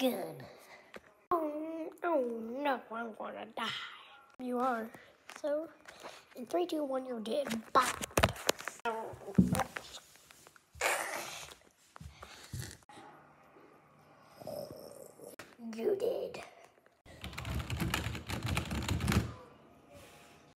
gun. Oh no, I'm gonna die. You are. So, in 3, 2, 1, you're dead. Bop. You did.